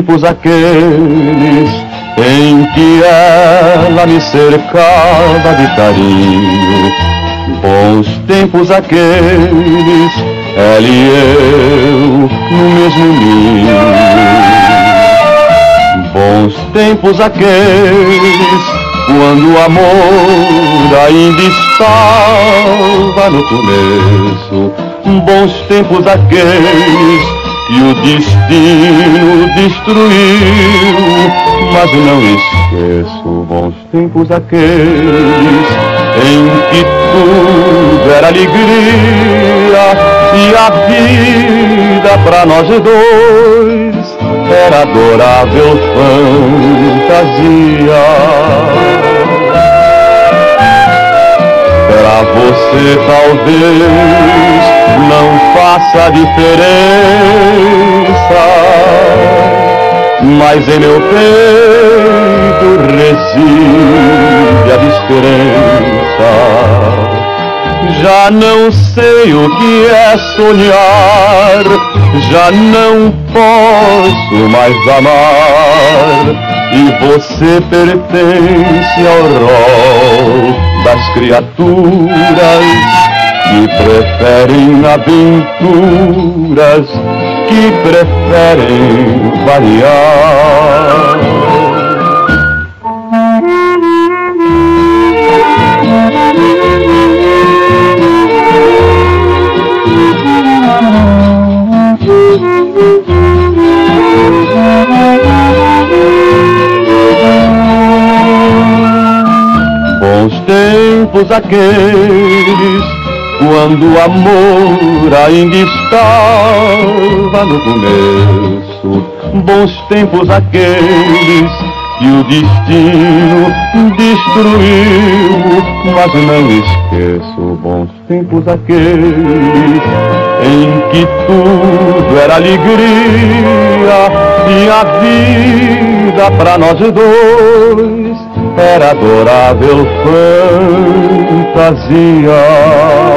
tempos aqueles em que ela me cercava de carinho, bons tempos aqueles, ela e eu no mesmo ninho. Bons tempos aqueles, quando o amor ainda estava no começo. Bons tempos aqueles que o destino destruiu, mas não esqueço. Bons tempos aqueles em que tudo era alegria e a vida pra nós dois era adorável fantasia. Pra você talvez não faça diferença, mas em meu peito reside a descrença. Já não sei o que é sonhar, já não posso mais amar, e você pertence ao rol das criaturas que preferem aventuras, que preferem variar. Bons tempos aqueles, quando o amor ainda estava no começo. Bons tempos aqueles que o destino destruiu, mas não esqueço. Bons tempos aqueles em que tudo era alegria e a vida pra nós dois era adorável fantasia.